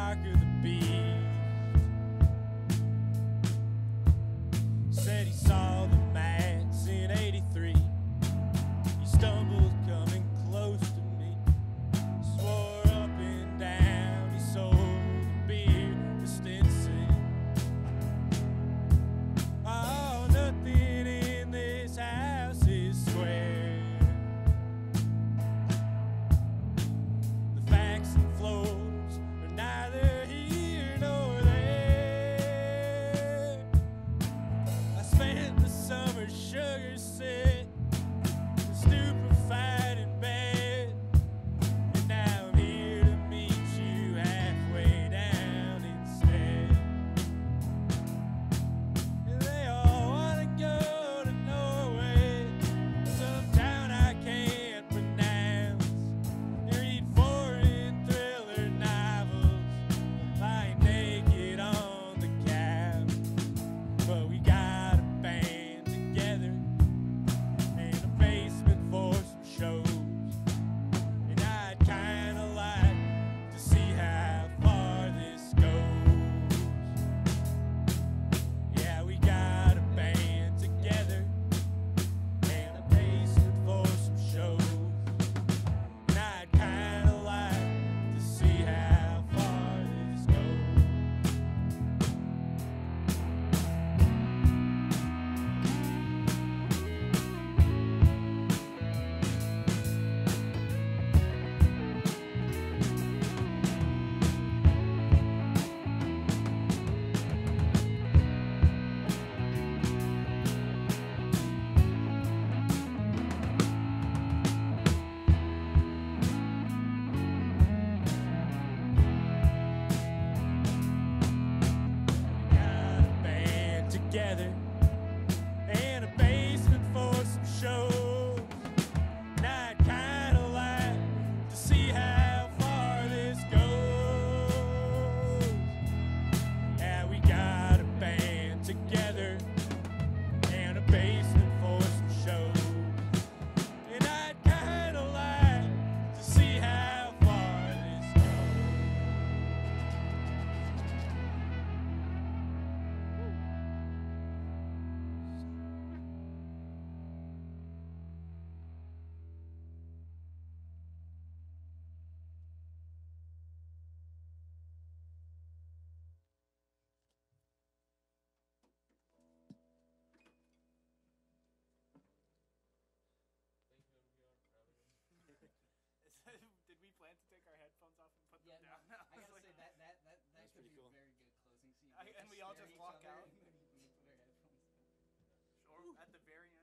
mark of the beast. Said he saw the mass in '83. He stumbled coming close to me. Swore up and down he sold the beer to Stinson. Oh, nothing in this house is square. The facts and flows are neither here nor there. I spent the summer sugar sick, stupefied in bed, and now I'm here to meet you halfway down instead. And they all wanna go to Norway, some town I can't pronounce, and read foreign thriller novels, lying naked on the couch. But we got a band together and a basement for some shows, and I'd kinda like to see how far this goes. Yeah, we got a band together and a basement for some shows, and I'd kinda like to see how far this goes. Got a band together and a basement for some shows, and I'd kinda like to see how far this goes. Yeah, we got a band together and a basement for some shows, and I'd kinda like to see how far this goes. Did we plan to take our headphones off and put Yeah, them no, down? I gotta say that That's could pretty be cool. a very good closing scene. And we all just walk out. and then we put our headphones down. Or at the very